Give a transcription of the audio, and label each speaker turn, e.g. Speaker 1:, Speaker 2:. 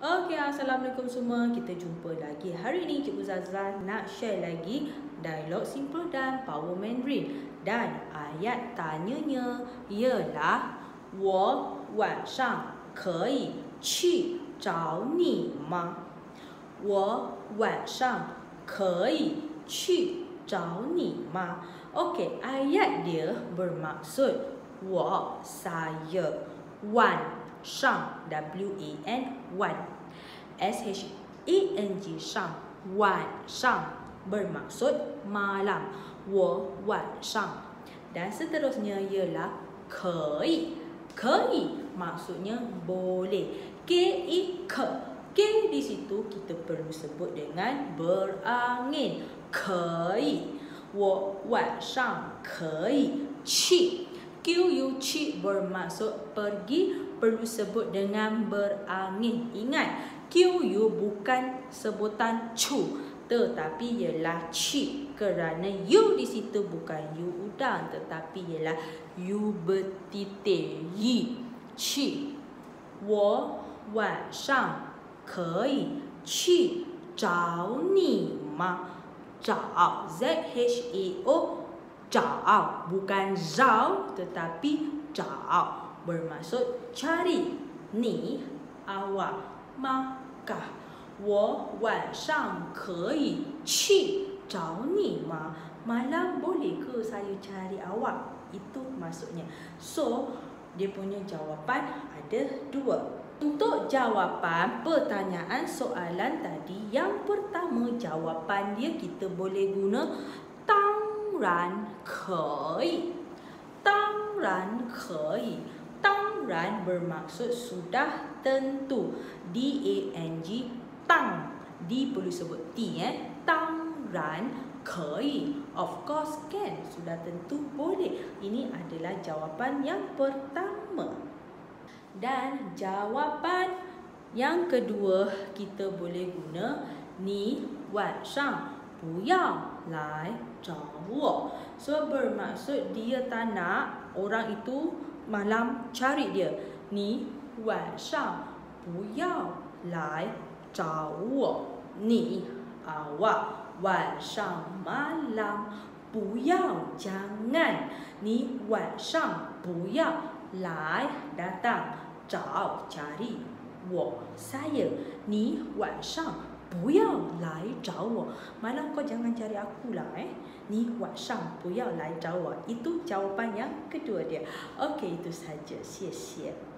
Speaker 1: Okey, Assalamualaikum semua. Kita jumpa lagi. Hari ini Cikgu Zazah nak share lagi dialog simple dan power Mandarin. Dan ayat tanyanya ialah 我晚上可以去找你吗？我晚上可以去找你吗？ Okey, ayat dia bermaksud saya 晚上 WAN SHANG 上 晚上 bermaksud malam 我晚上 dan seterusnya ialah 可以 maksudnya boleh K di situ kita perlu sebut dengan berangin 可以我晚上可以去 QU bermaksud pergi perlu sebut dengan berangin. Ingat, QU bukan sebutan cu tetapi ialah ci kerana U di situ bukan U udang tetapi ialah U bertitik yi ci. 我晚上可以去找你吗？找 ZHAO 找 bukan zao tetapi 找 bermaksud cari ni awak maka 我晚上可以去找你吗 malam boleh ke saya cari awak itu maksudnya. So dia punya jawapan ada dua. Untuk jawapan pertanyaan soalan tadi, yang pertama jawapan dia kita boleh guna 当然可以 当然可以 当然bermaksud sudah tentu DANG tang D perlu sebut T 当然可以 of course can sudah tentu boleh. Ini adalah jawapan yang pertama. Dan jawapan yang kedua kita boleh guna 你晚上不要来找我 so bermaksud dia tak nak orang itu malam cari dia 你晚上不要来找我 你 awak 晚上 malam 不要 jangan 你晚上不要来 datang 找 cari 我 saya 你晚上不要来找我 malam kau jangan cari aku lah 你晚上不要来找我 itu jawapan yang kedua dia. Okey, itu saja. 谢谢。